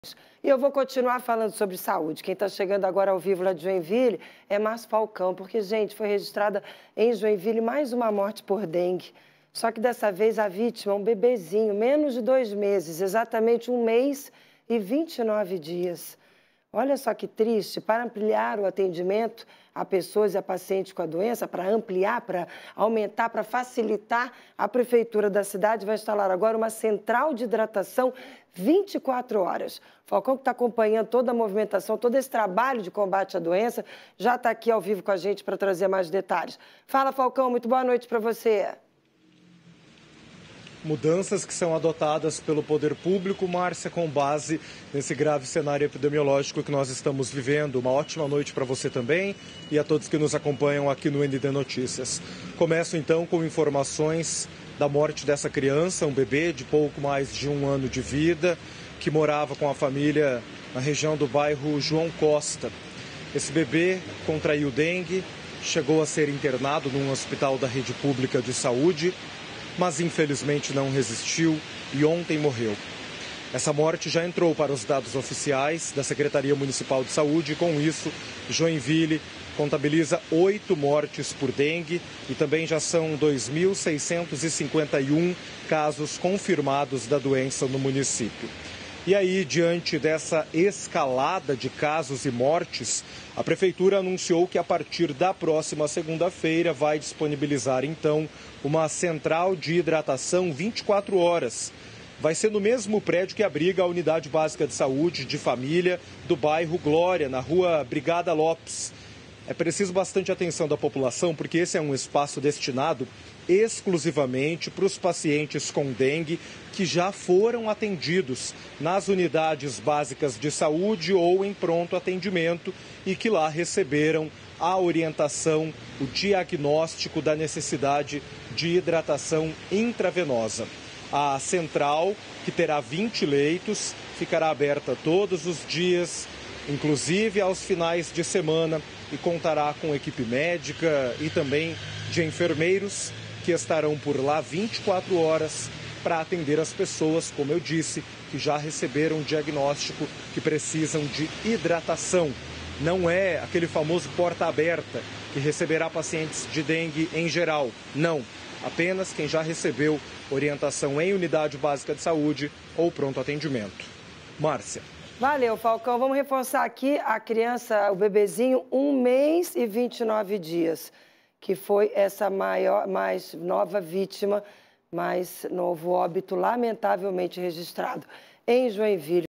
E eu vou continuar falando sobre saúde. Quem está chegando agora ao vivo lá de Joinville é Márcio Falcão, porque, gente, foi registrada em Joinville mais uma morte por dengue. Só que dessa vez a vítima é um bebezinho, menos de 2 meses, exatamente 1 mês e 29 dias. Olha só que triste, para ampliar o atendimento a pessoas e a pacientes com a doença, para ampliar, para aumentar, para facilitar, a Prefeitura da cidade vai instalar agora uma central de hidratação 24 horas. Falcão, que está acompanhando toda a movimentação, todo esse trabalho de combate à doença, já está aqui ao vivo com a gente para trazer mais detalhes. Fala, Falcão, muito boa noite para você. Mudanças que são adotadas pelo poder público, Márcia, com base nesse grave cenário epidemiológico que nós estamos vivendo. Uma ótima noite para você também e a todos que nos acompanham aqui no ND Notícias. Começo então com informações da morte dessa criança, um bebê de pouco mais de 1 ano de vida, que morava com a família na região do bairro João Costa. Esse bebê contraiu dengue, chegou a ser internado num hospital da rede pública de saúde, mas infelizmente não resistiu e ontem morreu. Essa morte já entrou para os dados oficiais da Secretaria Municipal de Saúde e, com isso, Joinville contabiliza 8 mortes por dengue e também já são 2.651 casos confirmados da doença no município. E aí, diante dessa escalada de casos e mortes, a Prefeitura anunciou que a partir da próxima segunda-feira vai disponibilizar, então, uma central de hidratação 24 horas. Vai ser no mesmo prédio que abriga a Unidade Básica de Saúde de Família do bairro Glória, na rua Brigada Lopes. É preciso bastante atenção da população, porque esse é um espaço destinado exclusivamente para os pacientes com dengue que já foram atendidos nas unidades básicas de saúde ou em pronto atendimento e que lá receberam a orientação, o diagnóstico da necessidade de hidratação intravenosa. A central, que terá 20 leitos, ficará aberta todos os dias, inclusive aos finais de semana, e contará com equipe médica e também de enfermeiros que estarão por lá 24 horas para atender as pessoas, como eu disse, que já receberam o diagnóstico que precisam de hidratação. Não é aquele famoso porta aberta que receberá pacientes de dengue em geral. Não, apenas quem já recebeu orientação em unidade básica de saúde ou pronto atendimento. Márcia. Valeu, Falcão. Vamos reforçar aqui a criança, o bebezinho, 1 mês e 29 dias, que foi essa mais nova vítima, mais novo óbito, lamentavelmente registrado em Joinville.